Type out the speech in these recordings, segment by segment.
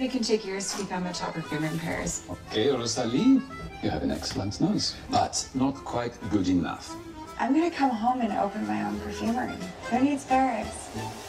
It can take years to become a top perfumer in Paris. Okay, Rosalie, you have an excellent nose, but not quite good enough. I'm gonna come home and open my own perfumery. Who needs Paris?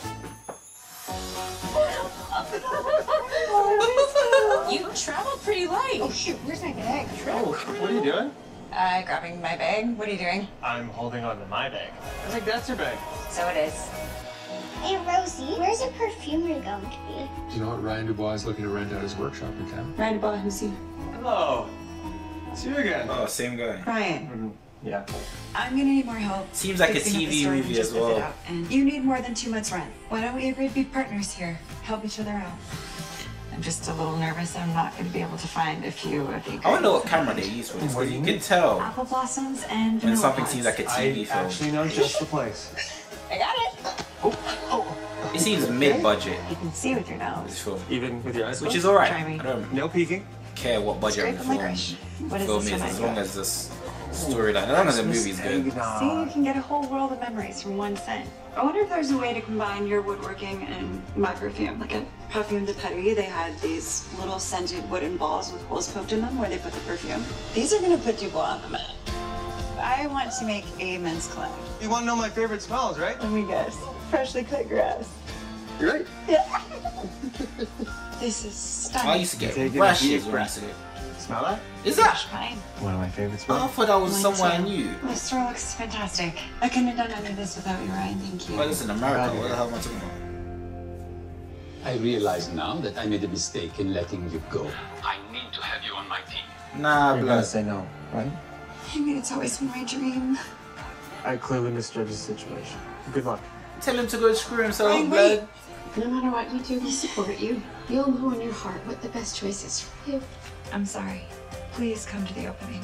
You travel pretty light. Oh shoot, where's my bag? Oh, what are you doing? Grabbing my bag. What are you doing? I'm holding on to my bag. I think that's your bag. So it is. Hey Rosie, where's a perfumery going to be? Do you know what Ryan Dubois is looking to rent out his workshop in town? Ryan Dubois, who's he? Hello. See you again. Oh, same guy. Ryan. Yeah. I'm gonna need more help. Seems like a fixing up the TV store movie we just as well. rented out. And you need more than 2 months rent. Why don't we agree to be partners here? Help each other out. I'm just a little nervous. I'm not going to be able to find a few of the. I wonder what camera they use for this, because you can tell Apple blossoms and when vanilla something pods. seems like a TV film. Actually know just the place. I got it. It seems mid-budget, You can see with your nose. this film, Even with your eyes which closed? is alright. Try me. I don't No peeking. care what budget Straight of the from film, licorice. What is film this is, one as I long got? as this storyline, as long as the movie is good. See, you can get a whole world of memories from one scent. I wonder if there's a way to combine your woodworking and my perfume. Like at Parfum de Paris, they had these little scented wooden balls with holes poked in them where they put the perfume. These are gonna put Dubois on the map. I want to make a men's collab. You want to know my favorite smells, right? Let me guess. Freshly cut grass. You're right. Yeah. This is stunning. I used to Take get it rashes deep when I breath. used to get. Smell that? Is that? Fresh pine. One of my favorite I smells. thought that was Mine someone I too. knew. The store looks fantastic. I couldn't have done any of this without you, Ryan. Thank you. Well, it's in America. What the hell am I talking about? I realize now that I made a mistake in letting you go. I need to have you on my team. Nah, You're blood. gonna say no, right? I mean, it's always been my dream. I clearly misjudged the situation. Good luck. Tell him to go screw himself, Ryan, blood. wait. No matter what you do, we support you. You'll know in your heart what the best choice is for you. I'm sorry. Please come to the opening.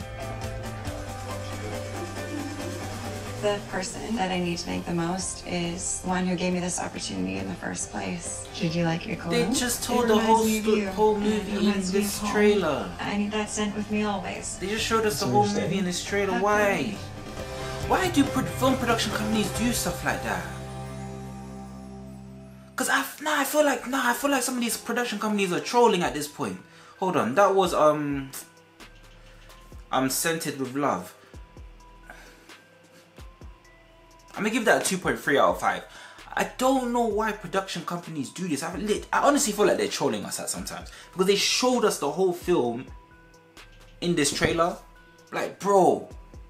The person that I need to thank the most is the one who gave me this opportunity in the first place. Did you like your cologne? They just told It the reminds me of you. whole It movie in reminds me of this home. trailer. I need that scent with me always. They just showed us the So whole you're saying- movie in this trailer. Why? Why do film production companies do stuff like that? Cause I feel like some of these production companies are trolling at this point. Hold on, that was Scented with Love. I'm gonna give that a 2.3 out of 5. I don't know why production companies do this. I honestly feel like they're trolling us at sometimes because they showed us the whole film in this trailer. Like, bro,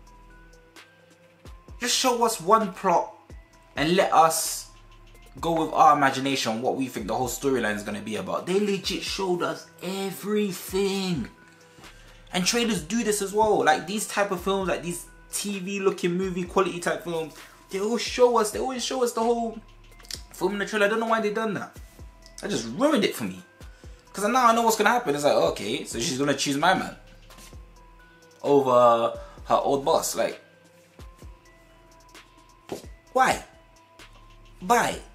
just show us one plot and let us go with our imagination what we think the whole storyline is gonna be about. They legit showed us everything. And trailers do this as well. Like these type of films, like these TV looking movie quality type films, they always show us the whole film in the trailer. I don't know why they done that. That just ruined it for me. Cause now I know what's gonna happen. It's like, okay, so she's gonna choose my man over her old boss. Like, why? Bye.